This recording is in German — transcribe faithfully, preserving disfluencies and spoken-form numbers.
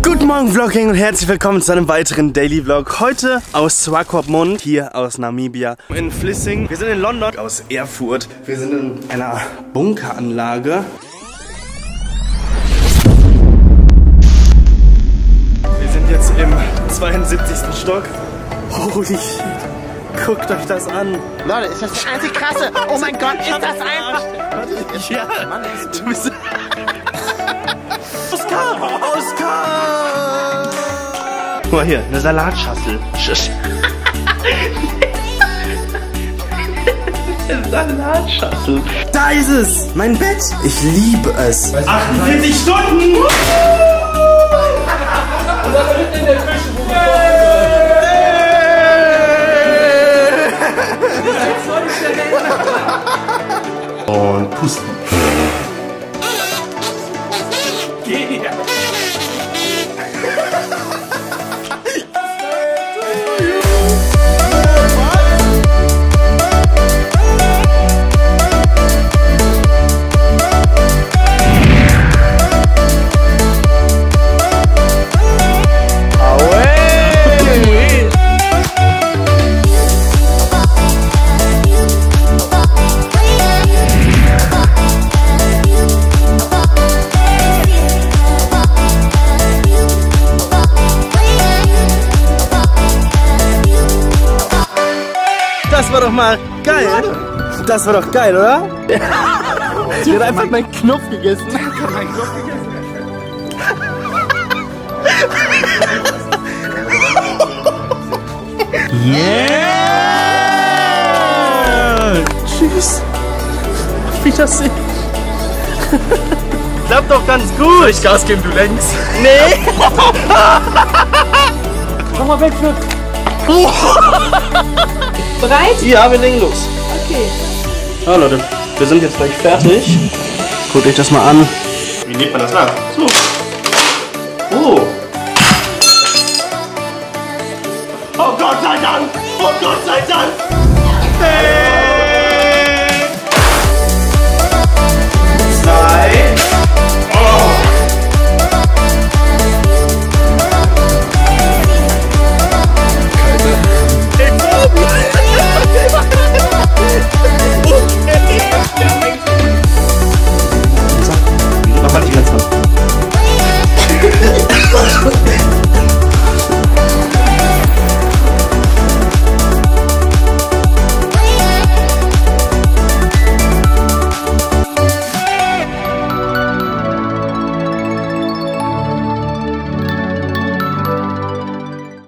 Guten Morgen Vlogging und herzlich willkommen zu einem weiteren Daily Vlog. Heute aus Swakopmund, hier aus Namibia, in Vlissingen. Wir sind in London, aus Erfurt. Wir sind in einer Bunkeranlage. Wir sind jetzt im zweiundsiebzigsten Stock. Holy shit. Guckt euch das an. Leute, ist das das einzig krasse? Oh mein Gott, ist das einfach... Ja, Mann, du bist... Oskar! Oskar! Guck mal hier, eine Salatschüssel. Eine Salatschüssel. Da ist es! Mein Bett! Ich liebe es! achtundvierzig Stunden! Und pusten. Geh her. Das war doch mal geil. Das war doch geil, oder? Ich hat einfach meinen Knopf gegessen. Ich hab meinen Knopf gegessen. Yeah! Tschüss. Auf Wiedersehen. Klappt doch ganz gut. Soll ich Gas geben, du lenkst? Nee. Komm mal weg, Flip. Bereit? Ja, wir legen los. Okay. Ja, Leute, wir sind jetzt gleich fertig. Guckt euch das mal an. Wie legt man das nach? So.